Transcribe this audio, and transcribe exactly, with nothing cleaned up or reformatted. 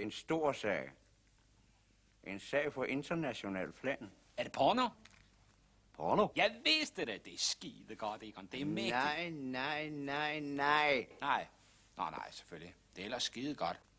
Det er en stor sag. En sag for international plan. Er det porno? Porno? Jeg vidste det. Det er skide godt, Egon. Det er mægtigt. Nej, nej, nej, nej. Nej. Nå, nej, selvfølgelig. Det er ellers skide godt.